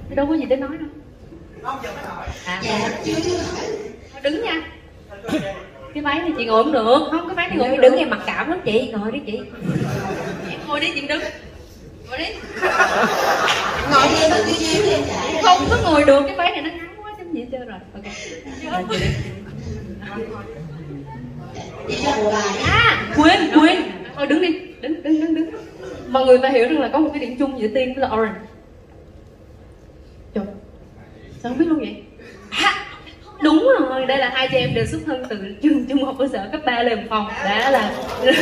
đâu có gì để nói đâu. Không, giờ mới hỏi. Dạ, chưa hỏi. Đứng nha. Cái váy này chị ngồi không được. Không, cái váy này ngồi đứng em mặc cảm lắm chị. Ngồi đi chị. Em ngồi đi chị đứng. Ngồi đi. Ngồi đi em cứ chiếu lên chạy. Không có ngồi được, cái váy này nó ngắn quá chứ gì hết trơn rồi. Ok. Chị cho một bài. Quên. Thôi đứng đi. Đứng. Mọi người phải hiểu rằng là có một cái điểm chung giữa Tiên với là Orange. Trời, sao không biết luôn vậy? Đúng rồi, đây là hai chị em đều xuất thân từ trường trung học cơ sở cấp 3 Lê Phòng. Đã là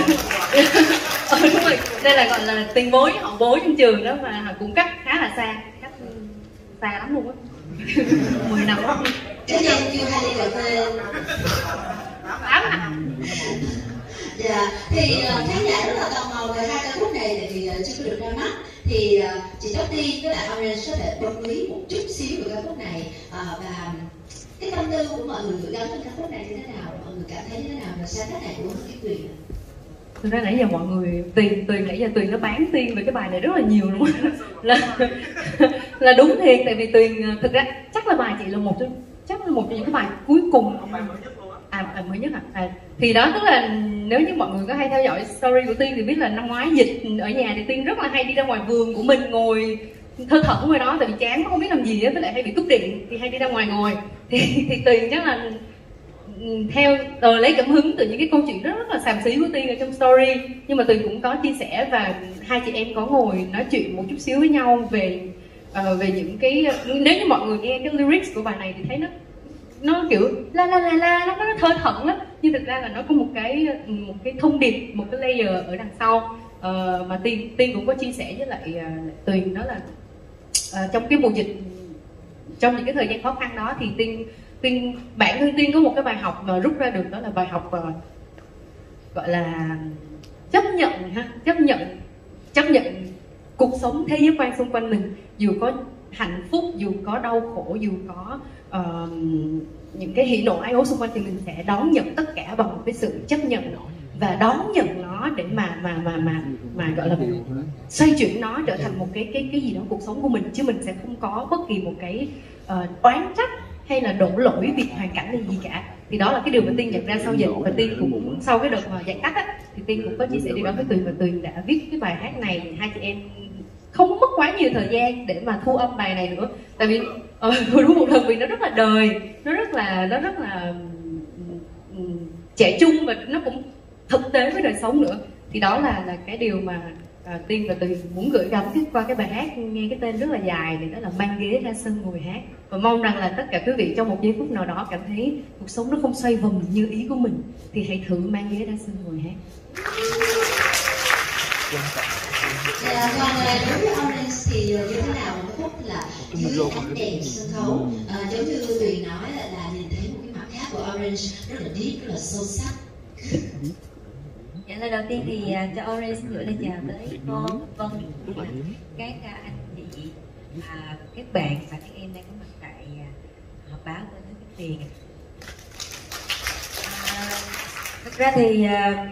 đúng rồi, đây là gọi là tiền bối, hậu bối trong trường đó, mà cũng cách khá là xa lắm luôn á. 10 năm đó. Cái em chưa hay đi cà phê. 8 năm. Dạ, thì khán giả rất là tò mò về hai ca khúc này thì chưa có được ra mắt. Thì chị Toti với lại Orange có thể bật mí một chút xíu về ca khúc này, và cái tâm tư của mọi người gửi gắm trong ca khúc này như thế nào, mọi người cảm thấy như thế nào về sáng tác này của Kim Tuyền? Thực ra nãy giờ mọi người Tuyền nãy giờ Tuyền nó bán Tiên về cái bài này rất là nhiều luôn là đúng thiệt, tại vì Tuyền thực ra chắc là bài chị là một trong những cái bài cuối cùng mới nhất thì đó, tức là nếu như mọi người có hay theo dõi story của Tiên thì biết là năm ngoái dịch ở nhà thì Tiên rất là hay đi ra ngoài vườn của mình ngồi thơ thẩn ngoài đó, tại vì chán không biết làm gì á, với lại hay bị cúp điện thì hay đi ra ngoài ngồi thì Tuyền chắc là theo lấy cảm hứng từ những cái câu chuyện rất là xàm xí của Tiên ở trong story, nhưng mà Tuyền cũng có chia sẻ và hai chị em có ngồi nói chuyện một chút xíu với nhau về những cái, nếu như mọi người nghe cái lyrics của bài này thì thấy nó kiểu la nó thơ thẩn lắm, nhưng thực ra là nó có một cái thông điệp, một cái layer ở đằng sau, mà Tiên cũng có chia sẻ với lại Tuyền, đó là trong cái mùa dịch, trong những cái thời gian khó khăn đó thì bản thân Tiên có một cái bài học mà rút ra được, đó là bài học gọi là chấp nhận cuộc sống, thế giới quan xung quanh mình, dù có hạnh phúc, dù có đau khổ, dù có những cái hỉ nộ ái ố xung quanh thì mình sẽ đón nhận tất cả bằng một cái sự chấp nhận và đón nhận nó để mà gọi là xoay chuyển nó trở thành một cái gì đó cuộc sống của mình, chứ mình sẽ không có bất kỳ một cái oán trách hay là đổ lỗi vì hoàn cảnh hay gì cả. Thì đó là cái điều mà Tiên nhận ra sau dịch, và Tiên cũng sau cái đợt mà giãn cách á, thì Tiên cũng có chia sẻ điều đó với Tuyền, và Tuyền đã viết cái bài hát này thì hai chị em không mất quá nhiều thời gian để mà thu âm bài này nữa, tại vì đúng một lần vì nó rất là đời, nó rất là trẻ trung và nó cũng thực tế với đời sống nữa. Thì đó là cái điều mà Tiên và Tuyền muốn gửi gắm qua cái bài hát nghe cái tên rất là dài này, đó là Mang Ghế Ra Sân Ngồi Hát, và mong rằng là tất cả quý vị trong một giây phút nào đó cảm thấy cuộc sống nó không xoay vòng như ý của mình thì hãy thử mang ghế ra sân ngồi hát. Dạ, còn đối với Orange thì như thế nào một khúc là dưới ánh đèn sân khấu, giống như Tuyền nói là nhìn thấy một cái mặt khác của Orange rất là deep, rất là sâu sắc. Dạ, lời đầu tiên thì cho Orange gửi lời chào tới con Vân, các anh chị, các bạn và các em đang có mặt tại họp báo của Kim Tuyền. Thực ra thì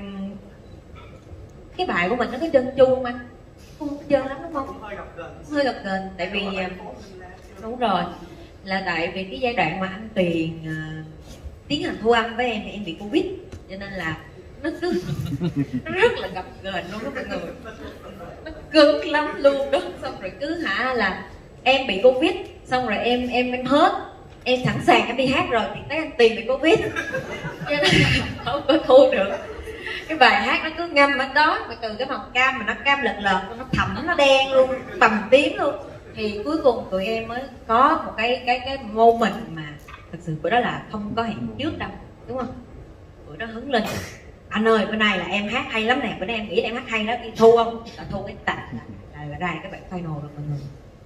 cái bài của mình nó có chân chu không anh? Không có chân lắm đúng không? Hơi gập ghềnh, tại vì đúng rồi, là tại vì cái giai đoạn mà anh Tuyền tiến hành thu âm với em thì em bị Covid, cho nên là nó rất là gập ghềnh luôn đó mọi người, nó cứng lắm luôn đó. Xong rồi cứ là em bị Covid, xong rồi em hết, em sẵn sàng em đi hát rồi thì tới anh Tuyền bị Covid, cho nên là không có thu được. Cái bài hát nó cứ ngâm ở đó, mà từ cái màu cam mà nó cam lợt nó thẳm, nó đen luôn, bầm tím luôn, thì cuối cùng tụi em mới có một cái moment mà thật sự bữa đó là không có hẹn trước đâu, đúng không? Bữa đó hứng lên, anh ơi bữa nay là em hát hay lắm nè, bữa nay em nghĩ là em hát hay lắm, đi thu không? Là thu cái tạch là ra cái bản final rồi mọi người.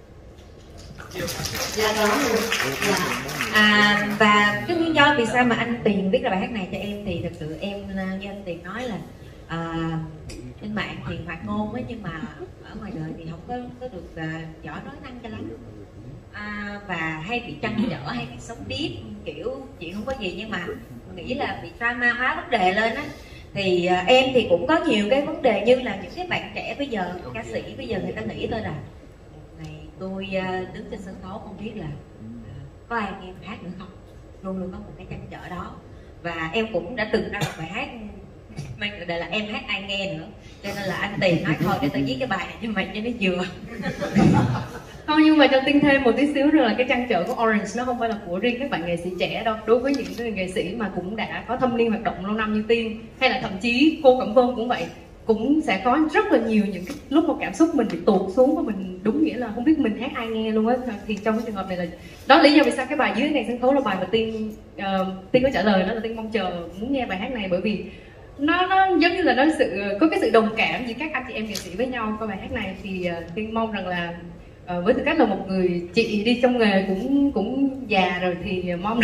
Dạ đó luôn. Dạ. Và cái nguyên do vì sao mà anh Tuyền viết ra bài hát này cho em thì thật sự em như anh Tuyền nói là trên mạng thì hoạt ngôn ấy, nhưng mà ở ngoài đời thì không có được giỏi nói năng cho lắm, và hay bị trăn trở, hay bị sống điếc, kiểu chuyện không có gì nhưng mà nghĩ là bị drama hóa vấn đề lên á. Thì em thì cũng có nhiều cái vấn đề như là những cái bạn trẻ bây giờ, ca sĩ bây giờ người ta nghĩ tôi là này tôi đứng trên sân khấu không biết là có ai nghe hát nữa không, luôn luôn có một cái trăn trở đó. Và em cũng đã từng ra một bài hát mang tựa đề là Em Hát Ai Nghe nữa, cho nên là anh Tiền nói thôi để tôi viết cái bài này cho mày cho nó vừa. Không, nhưng mà cho Tiên thêm một tí xíu nữa là cái trăn trở của Orange nó không phải là của riêng các bạn nghệ sĩ trẻ đâu. Đối với những cái nghệ sĩ mà cũng đã có thâm niên hoạt động lâu năm như Tiên, hay là thậm chí cô Cẩm Vân cũng vậy, cũng sẽ có rất là nhiều những cái lúc mà cảm xúc mình bị tụt xuống và mình đúng nghĩa là không biết mình hát ai nghe luôn á. Thì trong cái trường hợp này là đó là lý do vì sao cái bài Dưới Này Sân Khấu là bài mà Tiên có trả lời đó là Tiên mong chờ muốn nghe bài hát này, bởi vì nó giống như là nó có cái sự đồng cảm giữa các anh chị em nghệ sĩ với nhau qua bài hát này. Thì Tiên mong rằng là với tư cách là một người chị đi trong nghề cũng già rồi thì mong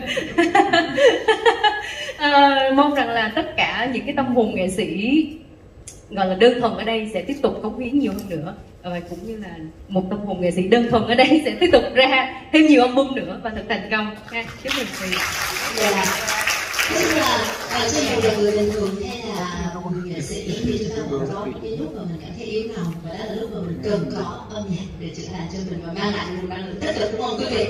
mong rằng là tất cả những cái tâm hồn nghệ sĩ gọi là đơn thuần ở đây sẽ tiếp tục cống hiến nhiều hơn nữa, và cũng như là một tâm hồn nghệ sĩ đơn thuần ở đây sẽ tiếp tục ra thêm nhiều album nữa và thật thành công ha. Chúc mừng Thùy. Tức là cho dù là người bình thường hay là một người nghệ sĩ thì chúng ta cũng có những cái lúc mà mình cảm thấy yếu lòng, và đó là lúc mà mình cần có âm nhạc để chữa lành cho mình và mang lại nguồn năng lượng tích cực, đúng không quý vị?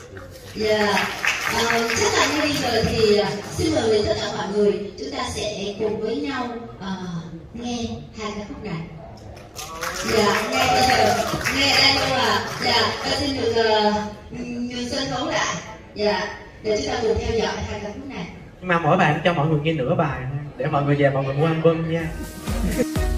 Chắc là như bây giờ thì xin mời tất cả mọi người chúng ta sẽ cùng với nhau nghe hai ca khúc này. Nghe bây giờ nghe đây luôn à. Tôi xin được nhường sân khấu lại để chúng ta cùng theo dõi hai ca khúc này. Nhưng mà mỗi bạn cho mọi người nghe nửa bài để mọi người về mọi người mua album nha.